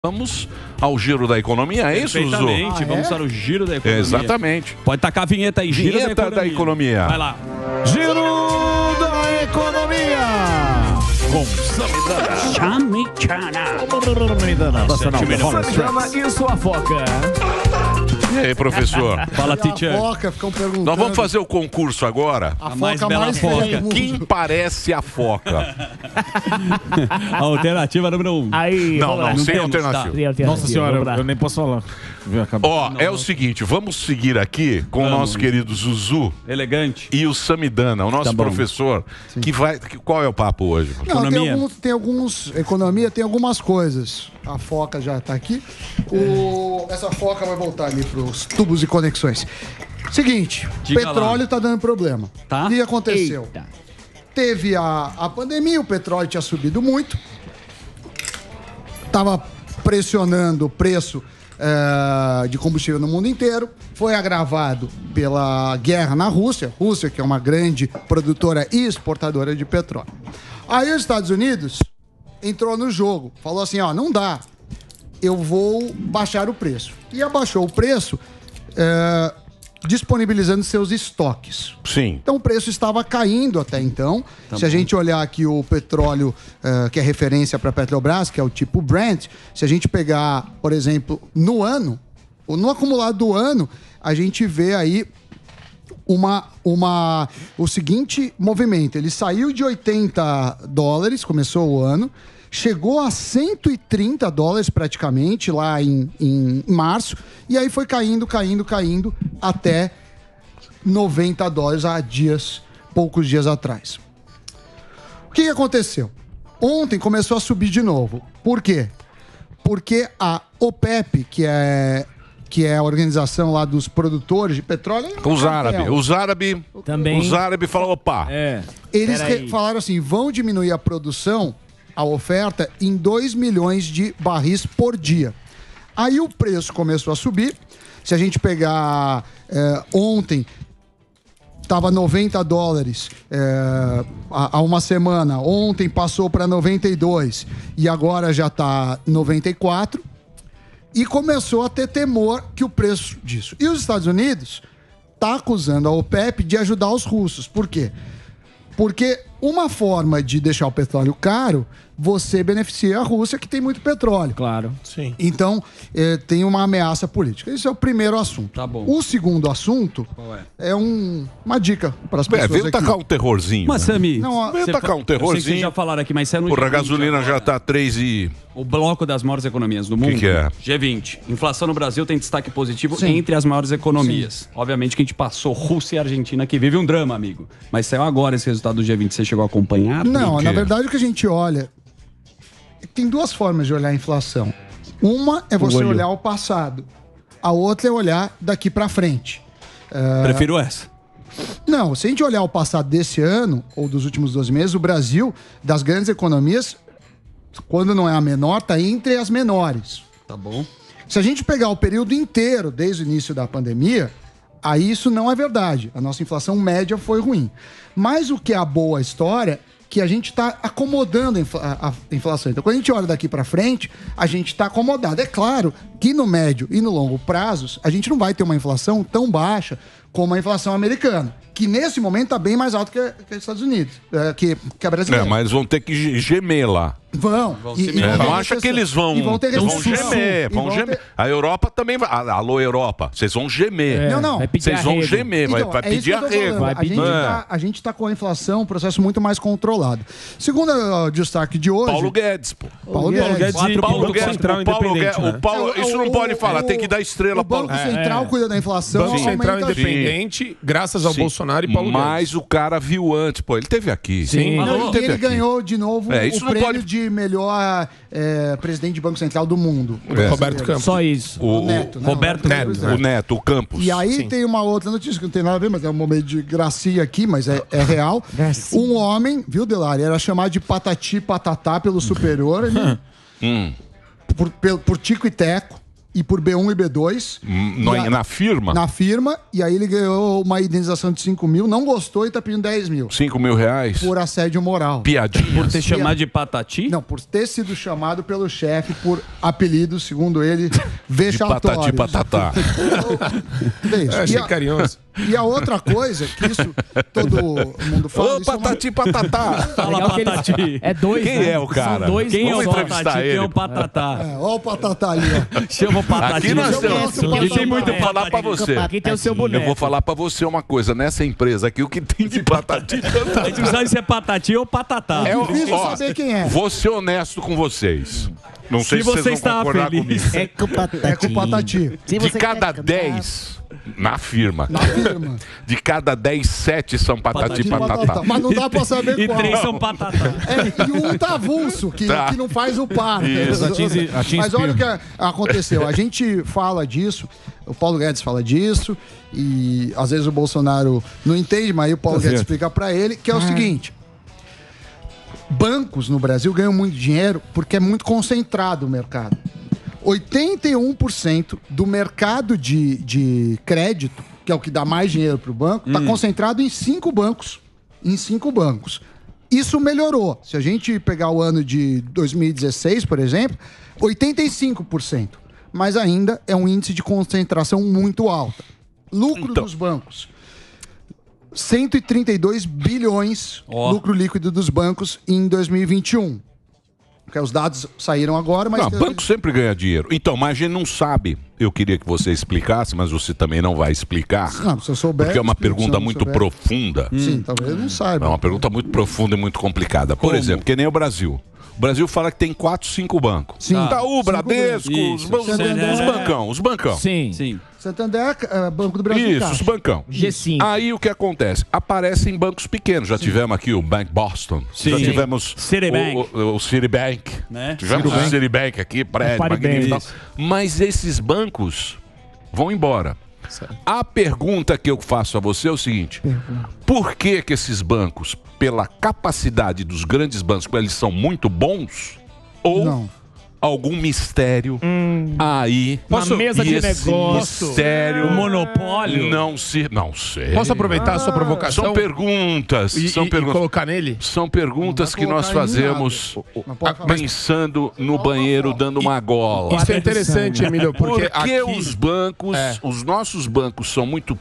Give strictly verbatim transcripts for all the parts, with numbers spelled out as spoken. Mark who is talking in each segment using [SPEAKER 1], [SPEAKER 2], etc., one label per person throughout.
[SPEAKER 1] Vamos ao giro da economia, é isso, Zuzu?
[SPEAKER 2] Exatamente,
[SPEAKER 1] Ah,
[SPEAKER 2] vamos
[SPEAKER 1] é?
[SPEAKER 2] para o giro da economia.
[SPEAKER 1] Exatamente.
[SPEAKER 2] Pode tacar a vinheta aí, giro
[SPEAKER 1] Vinheta
[SPEAKER 2] da economia.
[SPEAKER 1] da economia.
[SPEAKER 2] Vai lá.
[SPEAKER 3] Giro da economia. Com Samidana. Samidana e sua foca.
[SPEAKER 1] E aí, professor?
[SPEAKER 2] Fala, teacher.
[SPEAKER 4] A foca, ficam perguntando.
[SPEAKER 1] Nós vamos fazer o concurso agora.
[SPEAKER 4] A,
[SPEAKER 2] A
[SPEAKER 4] foca
[SPEAKER 2] mais
[SPEAKER 4] mais,
[SPEAKER 2] bela
[SPEAKER 4] feia
[SPEAKER 2] foca.
[SPEAKER 4] do mundo.
[SPEAKER 1] Quem parece a foca?
[SPEAKER 2] Alternativa número um.
[SPEAKER 5] Aí,
[SPEAKER 1] Não,
[SPEAKER 5] vamos lá.
[SPEAKER 1] não, sem
[SPEAKER 2] temos,
[SPEAKER 1] alternativa.
[SPEAKER 5] Tem alternativa,
[SPEAKER 3] Nossa senhora,
[SPEAKER 5] vamos lá.
[SPEAKER 3] eu nem posso falar. Viu, acabou.
[SPEAKER 1] Ó, é o seguinte, vamos seguir aqui com o nosso querido Zuzu
[SPEAKER 2] Elegante.
[SPEAKER 1] e o Samidana, o nosso
[SPEAKER 2] Tá bom.
[SPEAKER 1] professor, que vai... que- Qual é o papo hoje?
[SPEAKER 4] Não, tem
[SPEAKER 2] Economia.
[SPEAKER 4] alguns, tem alguns. Economia tem algumas coisas. A foca já tá aqui. O, essa foca vai voltar ali pros tubos e conexões. Seguinte,
[SPEAKER 2] Diga
[SPEAKER 4] petróleo
[SPEAKER 2] lá.
[SPEAKER 4] tá dando problema.
[SPEAKER 2] Tá?
[SPEAKER 4] O que aconteceu?
[SPEAKER 5] Eita.
[SPEAKER 4] Teve a, a pandemia, o petróleo tinha subido muito. Tava pressionando o preço eh, de combustível no mundo inteiro. Foi agravado pela guerra na Rússia. Rússia, que é uma grande produtora e exportadora de petróleo. Aí os Estados Unidos entrou no jogo. Falou assim, ó, não dá. Eu vou baixar o preço. E abaixou o preço eh, disponibilizando seus estoques.
[SPEAKER 1] Sim.
[SPEAKER 4] Então o preço estava caindo até então. se a gente olhar aqui o petróleo, eh, que é referência para a Petrobras, que é o tipo Brent, se a gente pegar, por exemplo, no ano, ou no acumulado do ano, a gente vê aí uma, uma, o seguinte movimento. Ele saiu de oitenta dólares, começou o ano, chegou a cento e trinta dólares praticamente lá em, em março, e aí foi caindo, caindo, caindo até noventa dólares há dias, poucos dias atrás. O que que aconteceu? Ontem começou a subir de novo. Por quê? Porque a OPEP, que é, que é a organização lá dos produtores de petróleo...
[SPEAKER 1] Os árabes. Os árabes...
[SPEAKER 5] Também.
[SPEAKER 1] Os árabes falaram, opa.
[SPEAKER 2] É.
[SPEAKER 4] Eles
[SPEAKER 5] Peraí.
[SPEAKER 4] re- falaram assim, vão diminuir a produção, a oferta, em dois milhões de barris por dia. Aí o preço começou a subir. Se a gente pegar eh, ontem, estava noventa dólares eh, há, há uma semana. Ontem passou para noventa e dois e agora já está noventa e quatro. E começou a ter temor que o preço disso. E os Estados Unidos tá acusando a OPEP de ajudar os russos. Por quê? Porque uma forma de deixar o petróleo caro, você beneficia a Rússia, que tem muito petróleo.
[SPEAKER 5] Claro.
[SPEAKER 3] Sim.
[SPEAKER 4] Então, eh, tem uma ameaça política. Esse é o primeiro assunto.
[SPEAKER 2] Tá bom.
[SPEAKER 4] O segundo assunto
[SPEAKER 2] Qual é?
[SPEAKER 4] é um- uma dica para as
[SPEAKER 1] É,
[SPEAKER 4] pessoas
[SPEAKER 1] veio
[SPEAKER 4] aqui.
[SPEAKER 1] tacar um terrorzinho.
[SPEAKER 2] Mas,
[SPEAKER 1] né?
[SPEAKER 2] Sami,
[SPEAKER 4] Não, a-
[SPEAKER 1] Veio
[SPEAKER 2] você
[SPEAKER 1] tacar
[SPEAKER 2] fa-
[SPEAKER 1] um
[SPEAKER 2] eu sei que
[SPEAKER 1] terrorzinho.
[SPEAKER 2] vocês já falaram aqui, mas você é no
[SPEAKER 1] Porra, a
[SPEAKER 2] G vinte
[SPEAKER 1] gasolina
[SPEAKER 2] agora.
[SPEAKER 1] já tá três e...
[SPEAKER 2] O bloco das maiores economias do mundo.
[SPEAKER 1] que é?
[SPEAKER 2] G vinte. Inflação no Brasil tem destaque positivo
[SPEAKER 4] Sim.
[SPEAKER 2] entre as maiores economias. Obviamente que a gente passou Rússia e Argentina, que vive um drama, amigo. Mas saiu agora esse resultado do G vinte. Você chegou a acompanhar?
[SPEAKER 4] Não,
[SPEAKER 1] quê?
[SPEAKER 4] na verdade o que a gente olha... Tem duas formas de olhar a inflação. Uma é você
[SPEAKER 5] olho.
[SPEAKER 4] olhar o passado. A outra é olhar daqui para frente.
[SPEAKER 2] Prefiro essa.
[SPEAKER 4] Não, se a gente olhar o passado desse ano, ou dos últimos doze meses, o Brasil, das grandes economias, quando não é a menor, está entre as menores.
[SPEAKER 2] Tá bom.
[SPEAKER 4] Se a gente pegar o período inteiro, desde o início da pandemia, aí isso não é verdade. A nossa inflação média foi ruim. Mas o que é a boa história, que a gente está acomodando a, infla- a- a inflação. Então, quando a gente olha daqui para frente, a gente está acomodado. É claro que no médio e no longo prazos, a gente não vai ter uma inflação tão baixa como a inflação americana, que nesse momento está bem mais alta que, que os Estados Unidos, é, que, que a
[SPEAKER 1] É,
[SPEAKER 4] brasileira.
[SPEAKER 1] mas vão ter que ge- gemer lá.
[SPEAKER 4] Vão.
[SPEAKER 2] se
[SPEAKER 4] E, e
[SPEAKER 2] mexer.
[SPEAKER 1] É,
[SPEAKER 4] vão ter
[SPEAKER 1] não acha que
[SPEAKER 4] recessão.
[SPEAKER 1] eles vão,
[SPEAKER 4] E vão ter
[SPEAKER 1] vão
[SPEAKER 4] recessão.
[SPEAKER 1] gemer,
[SPEAKER 4] E
[SPEAKER 1] vão
[SPEAKER 4] vão
[SPEAKER 1] gemer.
[SPEAKER 4] ter-
[SPEAKER 1] A Europa também vai. Ah, alô, Europa, vocês vão gemer.
[SPEAKER 4] Não, não.
[SPEAKER 5] Vai pedir
[SPEAKER 1] Vocês vão
[SPEAKER 5] arrego.
[SPEAKER 1] gemer, vai,
[SPEAKER 4] Então,
[SPEAKER 1] vai
[SPEAKER 4] é isso
[SPEAKER 1] pedir
[SPEAKER 4] que eu tô
[SPEAKER 1] arrego.
[SPEAKER 4] falando.
[SPEAKER 5] Vai
[SPEAKER 4] A gente,
[SPEAKER 5] pedir.
[SPEAKER 4] tá, a gente tá com a inflação, um processo muito mais controlado. Segundo o destaque de hoje...
[SPEAKER 1] Paulo Guedes, pô.
[SPEAKER 4] Paulo Guedes.
[SPEAKER 3] Guedes
[SPEAKER 2] Quatro
[SPEAKER 3] e
[SPEAKER 1] Paulo
[SPEAKER 3] Banco
[SPEAKER 1] Guedes,
[SPEAKER 3] Central
[SPEAKER 1] o Paulo
[SPEAKER 3] Independente,
[SPEAKER 1] Guedes,
[SPEAKER 3] né?
[SPEAKER 1] o Paulo,
[SPEAKER 4] É,
[SPEAKER 1] isso não
[SPEAKER 4] o-
[SPEAKER 1] pode falar,
[SPEAKER 4] o-
[SPEAKER 1] tem que dar estrela
[SPEAKER 4] O
[SPEAKER 1] Paulo
[SPEAKER 4] Banco
[SPEAKER 1] Guedes.
[SPEAKER 4] Central cuida da inflação.
[SPEAKER 3] Banco Central
[SPEAKER 4] aumenta-
[SPEAKER 3] Independente, graças ao
[SPEAKER 1] Sim.
[SPEAKER 3] Bolsonaro e Paulo
[SPEAKER 1] Mas
[SPEAKER 3] Guedes.
[SPEAKER 1] o cara viu antes, pô, ele teve aqui.
[SPEAKER 3] Sim.
[SPEAKER 4] Não,
[SPEAKER 2] Alô?
[SPEAKER 4] e
[SPEAKER 1] teve
[SPEAKER 4] ele
[SPEAKER 1] aqui.
[SPEAKER 4] ganhou de novo
[SPEAKER 1] É,
[SPEAKER 4] o
[SPEAKER 1] isso não
[SPEAKER 4] prêmio
[SPEAKER 1] pode-
[SPEAKER 4] de melhor é, presidente de Banco Central do mundo.
[SPEAKER 1] É.
[SPEAKER 3] Roberto Campos.
[SPEAKER 5] Só isso.
[SPEAKER 1] O, o-
[SPEAKER 4] Neto, né?
[SPEAKER 2] Roberto
[SPEAKER 3] Neto.
[SPEAKER 1] o Neto, o Campos.
[SPEAKER 4] E aí
[SPEAKER 3] Sim.
[SPEAKER 4] tem uma outra notícia que não tem nada a ver, mas é um momento de gracinha aqui, mas é, é real.
[SPEAKER 5] Gracinha.
[SPEAKER 4] Um homem, viu, Delari, era chamado de patati patatá pelo superior, ele,
[SPEAKER 1] Hum.
[SPEAKER 4] por, pelo- por Tico e Teco. e por B um e B dois.
[SPEAKER 1] No,
[SPEAKER 4] E a-
[SPEAKER 1] na firma?
[SPEAKER 4] Na firma, e aí ele ganhou uma indenização de cinco mil, não gostou e tá pedindo dez mil.
[SPEAKER 1] cinco mil reais?
[SPEAKER 4] Por assédio moral.
[SPEAKER 1] Piadinha.
[SPEAKER 2] Por ter chamado de Patati?
[SPEAKER 4] Não, por ter sido chamado pelo chefe por apelido, segundo ele, vexatórios.
[SPEAKER 1] De patati patatá.
[SPEAKER 4] É isso.
[SPEAKER 3] Eu achei
[SPEAKER 4] E a-
[SPEAKER 3] carinhoso.
[SPEAKER 4] E a outra coisa, que isso todo mundo fala...
[SPEAKER 1] Ô,
[SPEAKER 4] isso é uma-
[SPEAKER 1] patati patatá.
[SPEAKER 2] Fala
[SPEAKER 5] Legal que ele-
[SPEAKER 2] Patati.
[SPEAKER 5] É dois,
[SPEAKER 1] Quem
[SPEAKER 5] né?
[SPEAKER 1] é o cara?
[SPEAKER 5] São dois.
[SPEAKER 2] Quem é
[SPEAKER 1] Vamos
[SPEAKER 2] o
[SPEAKER 1] entrevistar
[SPEAKER 2] Patati? Quem é
[SPEAKER 1] ele.
[SPEAKER 2] o Patatá?
[SPEAKER 4] É, ó o patatá ali, ó.
[SPEAKER 2] Chama o Patati.
[SPEAKER 1] Aqui nós
[SPEAKER 4] Eu gosto do
[SPEAKER 1] temos.
[SPEAKER 2] E tem muito
[SPEAKER 1] Eu vou falar pra
[SPEAKER 2] Patati.
[SPEAKER 1] você.
[SPEAKER 5] Aqui tem o seu
[SPEAKER 1] Eu
[SPEAKER 5] boneco.
[SPEAKER 1] vou falar pra você uma coisa. Nessa empresa aqui, o que tem de patati
[SPEAKER 2] A gente não sabe se é Patati ou Patatá.
[SPEAKER 1] é o-
[SPEAKER 4] difícil
[SPEAKER 1] ó,
[SPEAKER 4] saber quem é.
[SPEAKER 1] Vou ser honesto com vocês. Não sei
[SPEAKER 2] Se
[SPEAKER 1] se,
[SPEAKER 2] você
[SPEAKER 1] vocês
[SPEAKER 2] está
[SPEAKER 1] vão concordar
[SPEAKER 2] feliz.
[SPEAKER 1] comigo.
[SPEAKER 5] É com patati.
[SPEAKER 4] É com o patati.
[SPEAKER 5] Se
[SPEAKER 1] De
[SPEAKER 5] você
[SPEAKER 1] cada
[SPEAKER 5] quer cantar-
[SPEAKER 1] dez na firma,
[SPEAKER 4] Na firma.
[SPEAKER 1] de cada dez, sete são patati
[SPEAKER 2] Patati
[SPEAKER 1] e patatá.
[SPEAKER 4] Patatá. Mas não dá pra saber
[SPEAKER 2] E
[SPEAKER 4] qual.
[SPEAKER 2] três são Patatá.
[SPEAKER 4] É, e um tá avulso, que,
[SPEAKER 1] Tá.
[SPEAKER 4] que não faz o par.
[SPEAKER 1] Isso.
[SPEAKER 3] A Teams- a Teams
[SPEAKER 4] Mas olha o que
[SPEAKER 3] Spear.
[SPEAKER 4] a- aconteceu. A gente fala disso, o Paulo Guedes fala disso, e às vezes o Bolsonaro não entende, mas aí o Paulo
[SPEAKER 3] Tá
[SPEAKER 4] Guedes
[SPEAKER 3] certo.
[SPEAKER 4] explica pra ele, que é o seguinte. Bancos no Brasil ganham muito dinheiro porque é muito concentrado o mercado. oitenta e um por cento do mercado de, de crédito, que é o que dá mais dinheiro para o banco, está concentrado em cinco bancos. Em cinco bancos. Isso melhorou. Se a gente pegar o ano de dois mil e dezesseis, por exemplo, oitenta e cinco por cento. Mas ainda é um índice de concentração muito alta. Lucro
[SPEAKER 1] Então.
[SPEAKER 4] dos bancos. cento e trinta e dois bilhões
[SPEAKER 2] Ó.
[SPEAKER 4] lucro líquido dos bancos em dois mil e vinte e um. Porque os dados saíram agora, mas...
[SPEAKER 1] Não, banco sempre ganha dinheiro. Então, mas a gente não sabe. Eu queria que você explicasse, mas você também não vai explicar.
[SPEAKER 4] Não, se eu souber...
[SPEAKER 1] Porque é uma
[SPEAKER 4] eu explico. Se
[SPEAKER 1] pergunta
[SPEAKER 4] eu não
[SPEAKER 1] muito
[SPEAKER 4] souber-
[SPEAKER 1] profunda.
[SPEAKER 4] Sim, talvez eu não
[SPEAKER 1] É
[SPEAKER 4] saiba.
[SPEAKER 1] uma pergunta muito profunda e muito complicada. Por
[SPEAKER 2] Como?
[SPEAKER 1] exemplo, que nem o Brasil. O Brasil fala que tem quatro, cinco bancos.
[SPEAKER 4] Sim.
[SPEAKER 1] Itaú,
[SPEAKER 4] Cinco
[SPEAKER 1] Bradesco, os,
[SPEAKER 2] Isso.
[SPEAKER 1] ban- os,
[SPEAKER 4] Santander.
[SPEAKER 1] os bancão, os bancão.
[SPEAKER 5] Sim.
[SPEAKER 2] Sim.
[SPEAKER 4] Santander, eh, Banco do Brasil.
[SPEAKER 1] Isso,
[SPEAKER 4] Caixa.
[SPEAKER 1] os bancão.
[SPEAKER 5] G cinco.
[SPEAKER 1] Aí o que acontece? Aparecem bancos pequenos. Já tivemos aqui o Bank Boston.
[SPEAKER 2] Sim.
[SPEAKER 1] Já tivemos
[SPEAKER 2] Citibank.
[SPEAKER 1] o, o, o Citibank.
[SPEAKER 2] Né?
[SPEAKER 1] Tivemos o Citibank aqui, prédio,
[SPEAKER 5] Paribas.
[SPEAKER 1] magnífico e tal.
[SPEAKER 2] Isso.
[SPEAKER 1] Mas esses bancos vão embora. A pergunta que eu faço a você é o seguinte: por que que esses bancos, pela capacidade dos grandes bancos, eles são muito bons? Ou
[SPEAKER 4] Não.
[SPEAKER 1] algum mistério aí?
[SPEAKER 5] Uma mesa
[SPEAKER 1] e
[SPEAKER 5] de
[SPEAKER 1] esse
[SPEAKER 5] negócio.
[SPEAKER 1] mistério
[SPEAKER 2] O monopólio.
[SPEAKER 1] não se... Não sei.
[SPEAKER 3] Posso aproveitar a sua provocação
[SPEAKER 1] São perguntas.
[SPEAKER 3] e,
[SPEAKER 1] são
[SPEAKER 3] e- e
[SPEAKER 1] perguntas.
[SPEAKER 3] colocar nele?
[SPEAKER 1] São perguntas
[SPEAKER 4] Não
[SPEAKER 1] que
[SPEAKER 4] vai
[SPEAKER 1] nós
[SPEAKER 4] colocar em
[SPEAKER 1] fazemos
[SPEAKER 4] nada. Não pode falar.
[SPEAKER 1] pensando no banheiro dando uma gola.
[SPEAKER 3] Isso é interessante, Emílio, porque
[SPEAKER 1] Porque
[SPEAKER 3] aqui...
[SPEAKER 1] os bancos,
[SPEAKER 3] É.
[SPEAKER 1] os nossos bancos são muito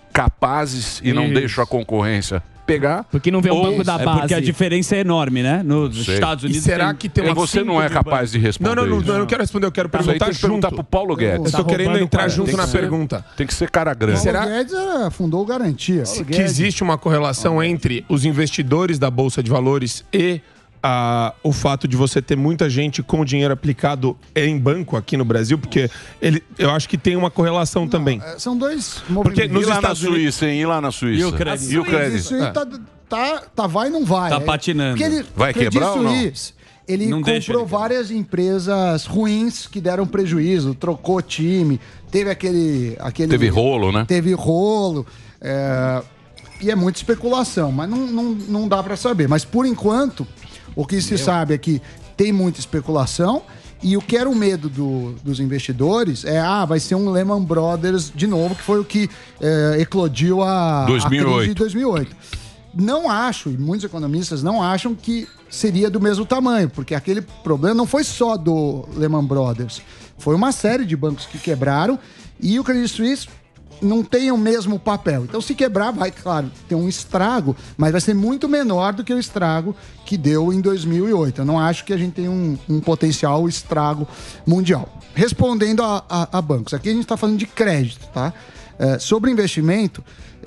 [SPEAKER 1] capazes e não
[SPEAKER 3] Isso.
[SPEAKER 1] deixam a concorrência pegar.
[SPEAKER 5] Porque não vê um
[SPEAKER 1] Ou-
[SPEAKER 5] banco da
[SPEAKER 2] É
[SPEAKER 5] base.
[SPEAKER 2] porque a diferença é enorme, né? Nos
[SPEAKER 1] sei.
[SPEAKER 2] Estados
[SPEAKER 3] E
[SPEAKER 2] Unidos.
[SPEAKER 3] será
[SPEAKER 2] tem-
[SPEAKER 3] que tem
[SPEAKER 1] E
[SPEAKER 3] uma
[SPEAKER 1] você não é capaz de responder
[SPEAKER 3] Não, não, não,
[SPEAKER 1] isso.
[SPEAKER 3] eu não quero responder, eu quero
[SPEAKER 1] Isso aí
[SPEAKER 3] perguntar
[SPEAKER 1] tem que perguntar
[SPEAKER 3] junto.
[SPEAKER 1] pro Paulo
[SPEAKER 3] Eu
[SPEAKER 1] Guedes.
[SPEAKER 3] tô querendo
[SPEAKER 5] roubando
[SPEAKER 3] entrar
[SPEAKER 5] o
[SPEAKER 3] junto
[SPEAKER 1] Tem
[SPEAKER 3] na
[SPEAKER 1] que ser-
[SPEAKER 3] pergunta.
[SPEAKER 1] Tem que ser cara grande.
[SPEAKER 4] Paulo
[SPEAKER 3] será-
[SPEAKER 4] Guedes eh, fundou o Garantia. Paulo
[SPEAKER 3] Que
[SPEAKER 4] Guedes.
[SPEAKER 3] existe uma correlação entre os investidores da Bolsa de Valores e ah, o fato de você ter muita gente com dinheiro aplicado em banco aqui no Brasil, porque ele, eu acho que tem uma correlação também.
[SPEAKER 4] Eh, São dois
[SPEAKER 3] Porque
[SPEAKER 4] movimentos.
[SPEAKER 3] nos
[SPEAKER 1] E lá na
[SPEAKER 3] Estados Unidos-
[SPEAKER 1] Suíça, hein? E lá na Suíça?
[SPEAKER 2] E o crédito?
[SPEAKER 1] E o crédito?
[SPEAKER 4] Isso aí tá, tá, tá vai e não vai.
[SPEAKER 2] Tá
[SPEAKER 4] É,
[SPEAKER 2] patinando.
[SPEAKER 4] porque ele,
[SPEAKER 1] Vai
[SPEAKER 4] o Credit
[SPEAKER 1] quebrar ou não?
[SPEAKER 4] Suisse, ele
[SPEAKER 2] Não deixa
[SPEAKER 4] comprou
[SPEAKER 2] ele quebrar.
[SPEAKER 4] várias empresas ruins que deram prejuízo, trocou time, teve aquele... aquele
[SPEAKER 1] Teve rolo, né?
[SPEAKER 4] Teve rolo. é, e é muita especulação, mas não, não, não dá para saber. Mas por enquanto, o que se sabe é que tem muita especulação. E o que era o medo do- dos investidores é, ah, vai ser um Lehman Brothers de novo, que foi o que é, eclodiu a,
[SPEAKER 1] dois mil e
[SPEAKER 4] a crise
[SPEAKER 1] oito.
[SPEAKER 4] de dois mil e oito. Não acho, e muitos economistas não acham que seria do mesmo tamanho, porque aquele problema não foi só do Lehman Brothers. Foi uma série de bancos que quebraram e o Credit Suisse não tem o mesmo papel. Então, se quebrar, vai, claro, ter um estrago, mas vai ser muito menor do que o estrago que deu em dois mil e oito. Eu não acho que a gente tem um, um potencial estrago mundial. Respondendo a, a- a bancos, aqui a gente está falando de crédito, tá? É, sobre investimento,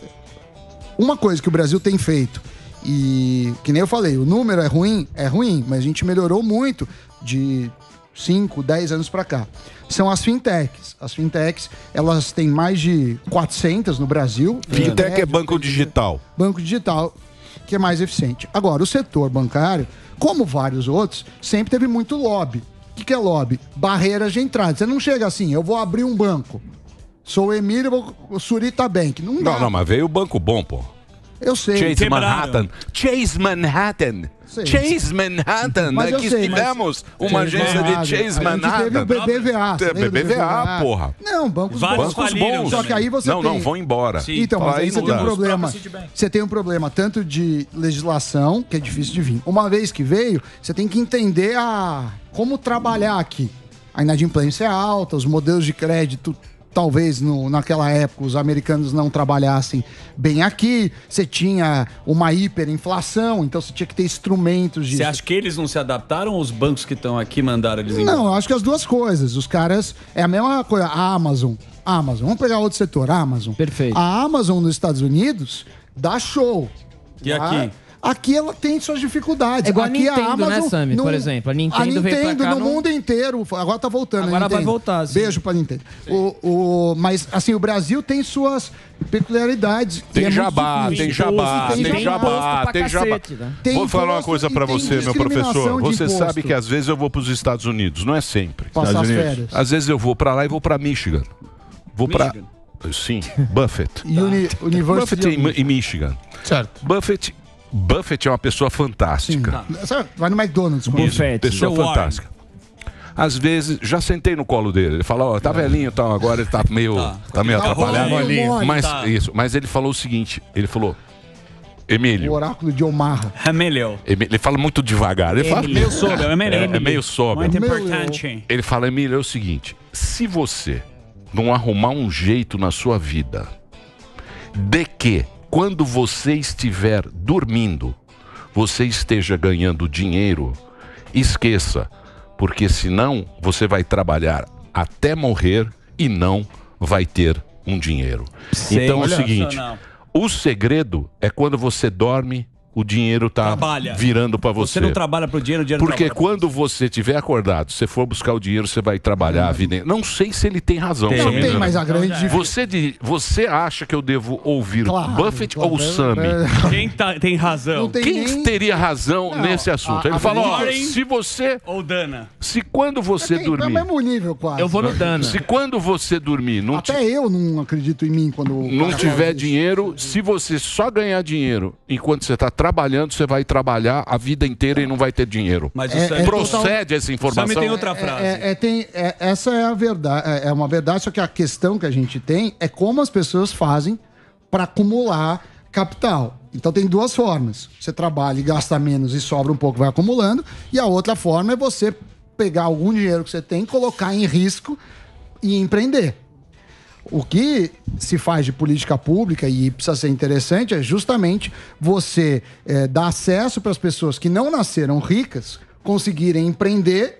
[SPEAKER 4] uma coisa que o Brasil tem feito, e que nem eu falei, o número é ruim, é ruim, mas a gente melhorou muito de cinco, dez anos para cá. São as fintechs. As fintechs, elas têm mais de quatrocentas no Brasil.
[SPEAKER 1] Fintech é
[SPEAKER 4] Médio,
[SPEAKER 1] banco digital.
[SPEAKER 4] Banco digital, que é mais eficiente. Agora, o setor bancário, como vários outros, sempre teve muito lobby. O que, que é lobby? Barreiras de entrada. Você não chega assim, eu vou abrir um banco. Sou o Emílio, vou o Surita Bank. Não dá.
[SPEAKER 1] Não, não, mas veio o banco bom, pô.
[SPEAKER 4] Eu sei.
[SPEAKER 1] Chase
[SPEAKER 2] Quebraram.
[SPEAKER 1] Manhattan. Chase Manhattan.
[SPEAKER 4] Sei.
[SPEAKER 1] Chase Manhattan,
[SPEAKER 4] Mas
[SPEAKER 1] né?
[SPEAKER 4] eu
[SPEAKER 1] Que
[SPEAKER 4] sei, mas-
[SPEAKER 1] tivemos uma agência de Chase
[SPEAKER 4] A gente
[SPEAKER 1] Manhattan.
[SPEAKER 4] teve o B B V A. você lembra
[SPEAKER 1] B B V A,
[SPEAKER 4] do B B V A?
[SPEAKER 1] porra.
[SPEAKER 4] Não, bancos
[SPEAKER 1] Vários
[SPEAKER 4] bons.
[SPEAKER 1] faliram
[SPEAKER 4] Só que aí você
[SPEAKER 1] não,
[SPEAKER 4] tem...
[SPEAKER 1] não, vão embora.
[SPEAKER 4] Sim. Então, mas aí
[SPEAKER 1] Aí
[SPEAKER 4] você
[SPEAKER 1] não
[SPEAKER 4] tem um
[SPEAKER 1] dá.
[SPEAKER 4] problema. Você tem um problema tanto de legislação, que é difícil de vir. Uma vez que veio, você tem que entender a como trabalhar aqui. A inadimplência é alta, os modelos de crédito, talvez no, naquela época os americanos não trabalhassem bem aqui. Você tinha uma hiperinflação, então você tinha que ter instrumentos disso.
[SPEAKER 2] Você acha que eles não se adaptaram ou os bancos que estão aqui mandaram eles embora?
[SPEAKER 4] Não, eu acho que as duas coisas. Os caras. É a mesma coisa. A Amazon. Amazon. Vamos pegar outro setor. A Amazon. Perfeito. A Amazon nos Estados Unidos dá show.
[SPEAKER 2] E
[SPEAKER 4] Lá-
[SPEAKER 2] aqui?
[SPEAKER 4] Aqui ela tem suas dificuldades.
[SPEAKER 5] É igual a
[SPEAKER 4] aqui
[SPEAKER 5] Nintendo, né, Sammy? Por exemplo, a Nintendo veio pra cá
[SPEAKER 4] no
[SPEAKER 5] no-
[SPEAKER 4] mundo inteiro. Agora tá voltando. a
[SPEAKER 5] Agora vai
[SPEAKER 4] Nintendo.
[SPEAKER 5] voltar, sim.
[SPEAKER 4] Beijo pra Nintendo. O, o, mas, assim, o Brasil tem suas peculiaridades.
[SPEAKER 1] Tem
[SPEAKER 4] e é muito
[SPEAKER 1] jabá,
[SPEAKER 4] difícil.
[SPEAKER 1] tem jabá,
[SPEAKER 4] Tem
[SPEAKER 1] tem jabá,
[SPEAKER 4] imposto
[SPEAKER 1] tem
[SPEAKER 4] pra
[SPEAKER 1] jabá.
[SPEAKER 4] cacete, né? Tem
[SPEAKER 1] Vou falar uma
[SPEAKER 4] imposto
[SPEAKER 1] coisa
[SPEAKER 4] e
[SPEAKER 1] pra
[SPEAKER 4] tem
[SPEAKER 1] você, meu
[SPEAKER 4] discriminação
[SPEAKER 1] professor.
[SPEAKER 4] de
[SPEAKER 1] Você
[SPEAKER 4] imposto.
[SPEAKER 1] sabe que às vezes eu vou pros Estados Unidos, não é sempre.
[SPEAKER 4] Passar
[SPEAKER 1] Estados
[SPEAKER 4] as
[SPEAKER 1] Unidos.
[SPEAKER 4] férias.
[SPEAKER 1] Às vezes eu vou pra lá e vou pra Michigan. Vou pra
[SPEAKER 4] Michigan?
[SPEAKER 1] Sim, Buffett.
[SPEAKER 4] Uni- University
[SPEAKER 1] Buffett
[SPEAKER 4] of
[SPEAKER 1] em, em Michigan.
[SPEAKER 3] Certo.
[SPEAKER 1] Buffett, Buffett é uma pessoa fantástica.
[SPEAKER 4] Sabe, vai no McDonald's. com
[SPEAKER 1] Isso,
[SPEAKER 4] ele.
[SPEAKER 1] pessoa fantástica. Às vezes, já sentei no colo dele. Ele fala, ó, tá velhinho e tal, agora ele tá meio, tá. meio
[SPEAKER 4] Tá
[SPEAKER 1] atrapalhado.
[SPEAKER 4] molinho.
[SPEAKER 1] Mas,
[SPEAKER 4] Tá.
[SPEAKER 1] isso, mas ele falou o seguinte, ele falou, Emílio,
[SPEAKER 4] O oráculo de Omaha.
[SPEAKER 2] É melhor.
[SPEAKER 1] Emílio, ele fala muito devagar. Ele fala,
[SPEAKER 2] Meio sóbrio, é melhor.
[SPEAKER 1] É, é meio sóbrio.
[SPEAKER 2] Muito importante.
[SPEAKER 1] Ele fala, Emílio, é o seguinte, se você não arrumar um jeito na sua vida de que, quando você estiver dormindo, você esteja ganhando dinheiro, esqueça, porque senão você vai trabalhar até morrer e não vai ter um dinheiro. Então é o seguinte, o segredo é quando você dorme, o dinheiro tá
[SPEAKER 2] Trabalha.
[SPEAKER 1] virando para você.
[SPEAKER 2] Você não trabalha pro dinheiro, o dinheiro
[SPEAKER 1] Porque
[SPEAKER 2] trabalha.
[SPEAKER 1] quando você estiver acordado, você for buscar o dinheiro, você vai trabalhar a vida inteira. Não sei se ele tem razão.
[SPEAKER 4] Tem.
[SPEAKER 1] Samir.
[SPEAKER 4] Não tem, mas a grande diferença-
[SPEAKER 1] Você, de- você acha que eu devo ouvir
[SPEAKER 4] Claro,
[SPEAKER 1] Buffett
[SPEAKER 4] claro.
[SPEAKER 1] ou Sammy?
[SPEAKER 2] Quem tá- tem razão?
[SPEAKER 4] Não tem
[SPEAKER 1] Quem
[SPEAKER 4] nem-
[SPEAKER 1] teria razão
[SPEAKER 4] Não,
[SPEAKER 1] nesse assunto?
[SPEAKER 4] a-
[SPEAKER 1] Ele
[SPEAKER 4] a
[SPEAKER 1] falou, ó,
[SPEAKER 2] Warren
[SPEAKER 1] se você...
[SPEAKER 2] ou Dana?
[SPEAKER 1] Se quando você
[SPEAKER 4] Tem- É o
[SPEAKER 1] dormir...
[SPEAKER 4] mesmo nível, quase.
[SPEAKER 5] Eu vou no Dana.
[SPEAKER 1] Se quando você dormir não, ti-
[SPEAKER 4] Até eu não acredito em mim quando... o
[SPEAKER 1] não
[SPEAKER 4] cara
[SPEAKER 1] tiver
[SPEAKER 4] fala isso.
[SPEAKER 1] dinheiro, se você só ganhar dinheiro enquanto você está trabalhando, você vai trabalhar a vida inteira e não vai ter dinheiro.
[SPEAKER 2] Mas o
[SPEAKER 4] É-
[SPEAKER 2] Sammy-
[SPEAKER 4] é
[SPEAKER 1] Procede essa informação?
[SPEAKER 2] Sammy tem outra frase.
[SPEAKER 4] É, é, tem, é- essa é a verdade, é, é uma verdade, só que a questão que a gente tem é como as pessoas fazem para acumular capital. Então tem duas formas. Você trabalha e gasta menos e sobra um pouco, vai acumulando. E a outra forma é você pegar algum dinheiro que você tem, colocar em risco e empreender. O que se faz de política pública, e precisa ser interessante, é justamente você eh, dar acesso para as pessoas que não nasceram ricas conseguirem empreender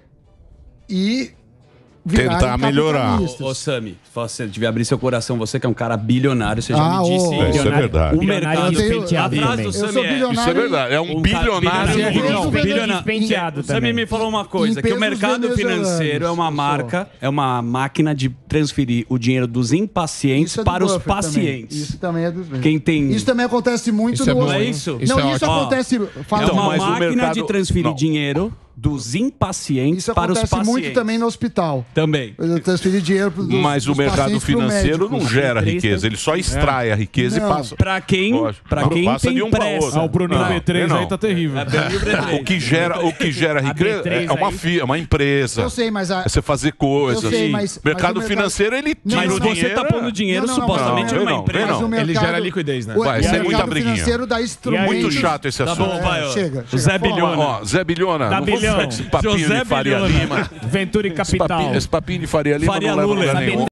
[SPEAKER 4] e virarem
[SPEAKER 1] Tentar melhorar.
[SPEAKER 4] capitalistas.
[SPEAKER 2] Ô, ô Sammy, você devia abrir seu coração. Você que é um cara bilionário, você já
[SPEAKER 4] Ah,
[SPEAKER 2] me disse.
[SPEAKER 4] ô,
[SPEAKER 1] É, isso é verdade.
[SPEAKER 2] O mercado.
[SPEAKER 4] Eu tenho-
[SPEAKER 2] A frase do
[SPEAKER 4] Eu
[SPEAKER 2] Sammy
[SPEAKER 4] sou
[SPEAKER 2] é...
[SPEAKER 4] bilionário.
[SPEAKER 1] Isso é verdade. É um
[SPEAKER 2] Um
[SPEAKER 1] bilionário.
[SPEAKER 2] cara-
[SPEAKER 4] bilionário.
[SPEAKER 2] Não,
[SPEAKER 4] Não,
[SPEAKER 2] bilionário.
[SPEAKER 5] despenteado
[SPEAKER 2] O Sammy
[SPEAKER 5] também.
[SPEAKER 2] me falou uma coisa,
[SPEAKER 4] Em
[SPEAKER 2] que o
[SPEAKER 4] pesos
[SPEAKER 2] mercado
[SPEAKER 4] venezuelanos.
[SPEAKER 2] financeiro é uma marca, é uma máquina de transferir o dinheiro dos impacientes
[SPEAKER 4] Isso é do
[SPEAKER 2] para os
[SPEAKER 4] Buffett
[SPEAKER 2] pacientes.
[SPEAKER 4] também. Isso também é dos
[SPEAKER 2] Quem tem...
[SPEAKER 4] Isso também acontece muito
[SPEAKER 3] Isso é
[SPEAKER 4] no
[SPEAKER 3] bom,
[SPEAKER 2] Não é
[SPEAKER 3] hein?
[SPEAKER 2] isso?
[SPEAKER 3] Isso
[SPEAKER 4] Não,
[SPEAKER 3] é
[SPEAKER 4] isso
[SPEAKER 3] ótimo.
[SPEAKER 4] acontece. Fala,
[SPEAKER 2] É
[SPEAKER 1] Então,
[SPEAKER 2] uma
[SPEAKER 1] mas o
[SPEAKER 2] máquina
[SPEAKER 1] mercado-
[SPEAKER 2] de transferir
[SPEAKER 1] Não.
[SPEAKER 2] dinheiro dos impacientes
[SPEAKER 4] Isso
[SPEAKER 2] para os
[SPEAKER 4] acontece
[SPEAKER 2] pacientes.
[SPEAKER 4] muito também no hospital.
[SPEAKER 2] Também.
[SPEAKER 4] Eu transferi dinheiro pro, dos,
[SPEAKER 1] Mas o
[SPEAKER 4] dos
[SPEAKER 1] mercado
[SPEAKER 4] pacientes pro
[SPEAKER 1] financeiro
[SPEAKER 4] médico.
[SPEAKER 1] não gera riqueza, ele só extrai a riqueza
[SPEAKER 4] Não.
[SPEAKER 1] e passa.
[SPEAKER 2] Pra quem,
[SPEAKER 1] Lógico.
[SPEAKER 2] pra
[SPEAKER 1] Não,
[SPEAKER 2] quem
[SPEAKER 1] passa
[SPEAKER 2] tem
[SPEAKER 1] de um pra
[SPEAKER 2] pressa.
[SPEAKER 1] outro.
[SPEAKER 6] Ah, o Bruninho
[SPEAKER 1] Não,
[SPEAKER 6] B três
[SPEAKER 1] não.
[SPEAKER 6] aí tá terrível.
[SPEAKER 2] É bem livre três.
[SPEAKER 1] O que gera, o que gera riqueza
[SPEAKER 5] B três
[SPEAKER 1] é uma,
[SPEAKER 5] aí.
[SPEAKER 1] fi, é uma empresa.
[SPEAKER 4] Eu sei, mas a-
[SPEAKER 1] É você fazer coisas.
[SPEAKER 4] Eu sei, mas-
[SPEAKER 1] mercado
[SPEAKER 4] mas o mercado-
[SPEAKER 1] financeiro, ele
[SPEAKER 4] Não,
[SPEAKER 1] tira
[SPEAKER 2] Mas
[SPEAKER 1] o
[SPEAKER 2] você
[SPEAKER 1] dinheiro.
[SPEAKER 2] tá pondo dinheiro
[SPEAKER 4] Não, não, não,
[SPEAKER 2] supostamente
[SPEAKER 1] não,
[SPEAKER 2] numa
[SPEAKER 1] não,
[SPEAKER 2] empresa.
[SPEAKER 1] não.
[SPEAKER 4] Mas o
[SPEAKER 3] Ele gera liquidez, né?
[SPEAKER 4] O,
[SPEAKER 1] Vai,
[SPEAKER 4] o
[SPEAKER 1] isso é
[SPEAKER 4] mercado
[SPEAKER 1] muita briguinha.
[SPEAKER 4] financeiro dá instrumentos.
[SPEAKER 1] Muito chato esse
[SPEAKER 2] Tá
[SPEAKER 1] assunto.
[SPEAKER 2] bom, vai, ó.
[SPEAKER 4] Chega, chega.
[SPEAKER 2] Zé
[SPEAKER 4] Fala.
[SPEAKER 2] Bilhona.
[SPEAKER 1] Ó, Zé Bilhona,
[SPEAKER 5] Dá
[SPEAKER 1] não vou
[SPEAKER 5] bilhão.
[SPEAKER 1] ficar com esse papinho
[SPEAKER 2] José
[SPEAKER 1] de Faria
[SPEAKER 2] Bilhona.
[SPEAKER 1] Lima.
[SPEAKER 5] Ventura e
[SPEAKER 1] Esse
[SPEAKER 5] Capital.
[SPEAKER 1] papinho, esse papinho de Faria Lima
[SPEAKER 2] Faria
[SPEAKER 1] não leva a
[SPEAKER 2] Lula,
[SPEAKER 1] lugar
[SPEAKER 2] sabe?
[SPEAKER 1] nenhum.